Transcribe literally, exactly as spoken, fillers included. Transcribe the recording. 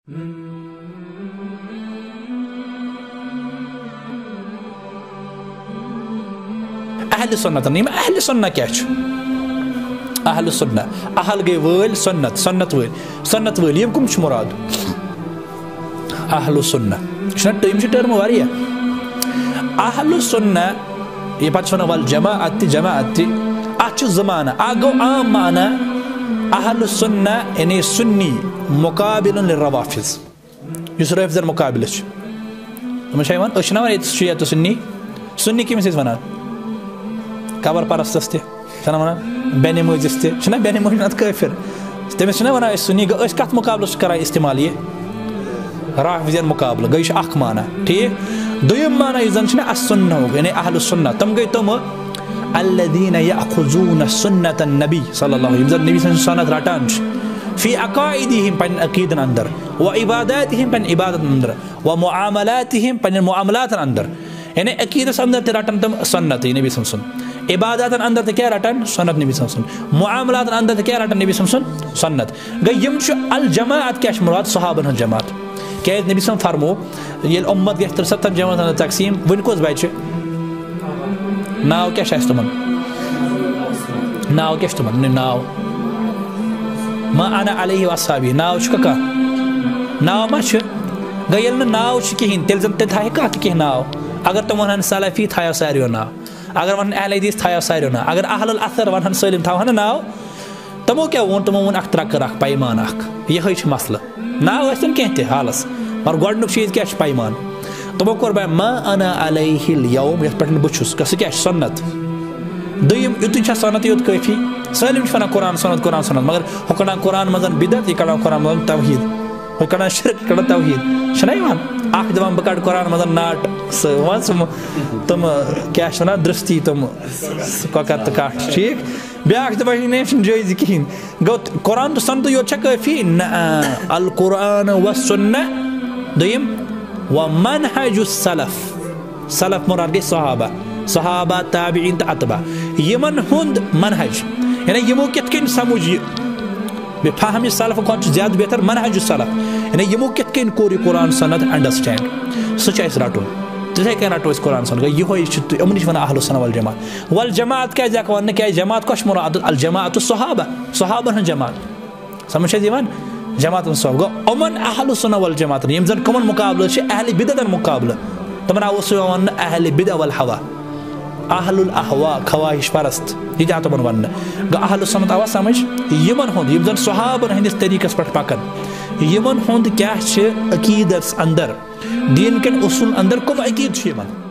Ahlu Sunnah yim Ahlu Sunnah kya chu Ahlu Sunnah Ahl gay wöl Sunnat Sunnat wöl Sunnat wöl yim kum chu murad Ahlu Sunnah shna term chu term wariya Ahlu Sunnah ye pat shona wal jama'ati jama'ati achu zamana ago am mana Ahlu Sunnah yani sunni muqabilun lirrawafiz yusraf zal muqabilach tama shaywan ashna war shiyatu sunni sunni kim ses wana kabar parastasti shana wana beni mujiste shana beni mujnat kafir teme shana wana sunni ga ash kat muqabilah kara istimaliye rafiz al muqabila gaish akmana ठीक دويم معنى إذن شنو السنة يعني أهل السنة تم جاي تم الذين يأخذون سنة النبي صلى الله عليه وسلم النبي صلى الله عليه وسلم راتانش في عقائدهم بين أكيد أندر وعباداتهم بين عبادات أندر ومعاملاتهم بين المعاملات أندر يعني أكيد أندر تراتن تم سنة النبي صلى الله عليه وسلم عبادات أندر تكيا راتن سنة النبي صلى الله عليه وسلم معاملات أندر تكيا راتن النبي صلى الله عليه وسلم سنة جاي يمشي الجماعة كاش مراد صحابة الجماعة كيف النبي صلى الله عليه وسلم فرمو يل أمة يحتر ستة جماعة التقسيم وين كوز بايتش ناو كيش استمن ناو كيش استمن ناو ما أنا عليه وأصحابي ناو شككا ناو ما شو غيرنا ناو شكيهن تلزم تتهاي كا كيه ناو अगर तुम वहाँ सलाफी थाया सारियो ना अगर वहाँ अहले हदीस थाया सारियो ना अगर अहलुल अथर वहाँ सलीम था वहाँ नाव तमो क्या वो तुम वो अख्तरा कर रख पैमान अख ये है मसला नाव ऐसे कहते हालस और गॉडनुक चीज़ क्या पैमान तुमो कर बे मा अना अलैहिल यौम यह पढ़ने बुचुस कस क्या सुन्नत दुयम युद्ध क्या सुन्नत युद्ध काफी सलीम फना कुरान सुन्नत कुरान सुन्नत मगर हुकना कुरान मज़न बिदत ये कलाम कुरान मज़न तौहीद हुकना शिरक कला तौहीद शनाइमान आख दवाम बकाड कुरान मज़न नाट सवाल सम तुम क्या शना दृष्टि तुम ककत काट ठीक ब्याख दवाही ने जायज़ किन गो कुरान तो सुन्नत यो चक काफी न अल कुरान व सुन्नह दुयम व मनहजुस सलफ सलफ मुराद के सहाबा सहाबा ताबिईन अतबा यमन हुंद मनहज यानी यमो कितकिन समझ बेफहम सलफ को ज्यादा बेहतर मनहजुस सलफ यानी यमो कितकिन कोरी कुरान सुन्नत अंडरस्टैंड सच है राटो तिथे क्या राटो इस कुरान सुन्नत यो है अमनिश वना अहलुस सुन्नह वल जमात वल जमात क्या जाक वन क्या जमात कश मुराद अल जमात सहाबा सहाबा हन जमात समझ दीवान जमात सहाबा अमन अहलुस सुन्नह वल जमात यम जन कमन मुकाबला छे अहले बिदअत मुकाबला तमन आवस वन अहले बिदअ वल हवा अहलुल अहवा खवाहिश परस्त ये तमन वन ग अहलुस सुन्नत आवा समझ यमन होंद यम जन सहाबा हंदिस तरीकस पर पकन यमन होंद क्या छे अकीदस अंदर दीन के उसूल अंदर कम अकीद छे यमन